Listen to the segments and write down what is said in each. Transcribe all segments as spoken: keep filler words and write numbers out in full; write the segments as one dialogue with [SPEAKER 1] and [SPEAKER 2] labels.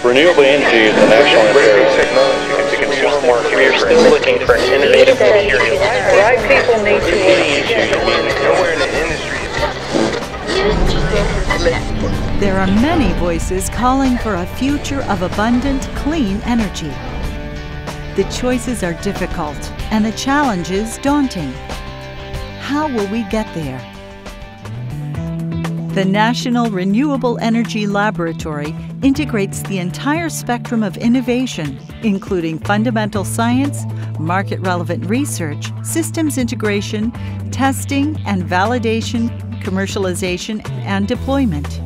[SPEAKER 1] Renewable energy is a national imperative.
[SPEAKER 2] Technology to consumer market. We are still looking for an innovative material.
[SPEAKER 3] Right people need to
[SPEAKER 2] Nowhere in the industry.
[SPEAKER 4] There are many voices calling for a future of abundant, clean energy. The choices are difficult and the challenges daunting. How will we get there? The National Renewable Energy Laboratory integrates the entire spectrum of innovation, including fundamental science, market-relevant research, systems integration, testing and validation, commercialization, and deployment.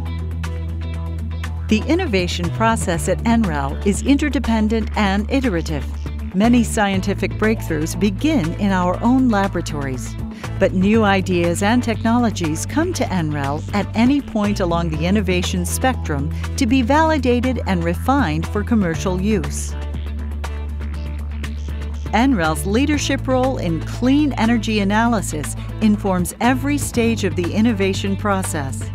[SPEAKER 4] The innovation process at N R E L is interdependent and iterative. Many scientific breakthroughs begin in our own laboratories, but new ideas and technologies come to N R E L at any point along the innovation spectrum to be validated and refined for commercial use. N R E L's leadership role in clean energy analysis informs every stage of the innovation process.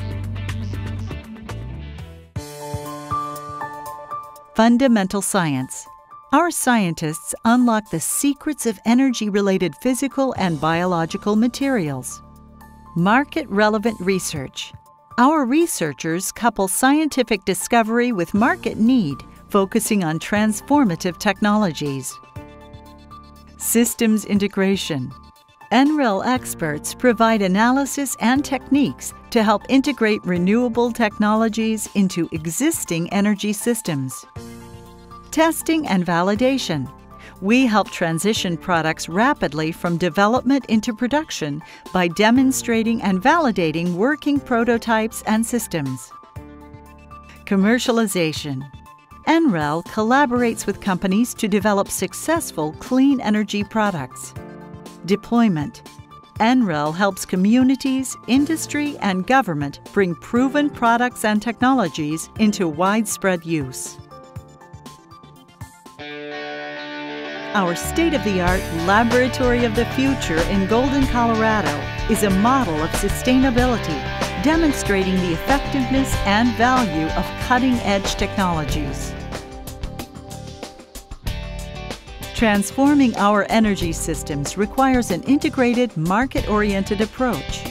[SPEAKER 4] Fundamental science. Our scientists unlock the secrets of energy-related physical and biological materials. Market-relevant research. Our researchers couple scientific discovery with market need, focusing on transformative technologies. Systems integration. N R E L experts provide analysis and techniques to help integrate renewable technologies into existing energy systems. Testing and validation. We help transition products rapidly from development into production by demonstrating and validating working prototypes and systems. Commercialization. N R E L collaborates with companies to develop successful clean energy products. Deployment. N R E L helps communities, industry, and government bring proven products and technologies into widespread use. Our state-of-the-art Laboratory of the Future in Golden, Colorado is a model of sustainability, demonstrating the effectiveness and value of cutting-edge technologies. Transforming our energy systems requires an integrated, market-oriented approach.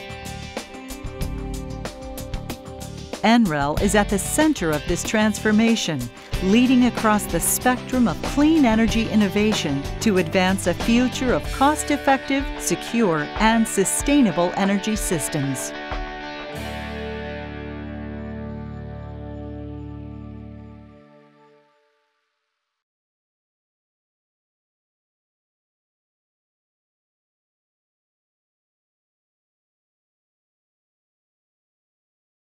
[SPEAKER 4] N R E L is at the center of this transformation, leading across the spectrum of clean energy innovation to advance a future of cost-effective, secure, and sustainable energy systems.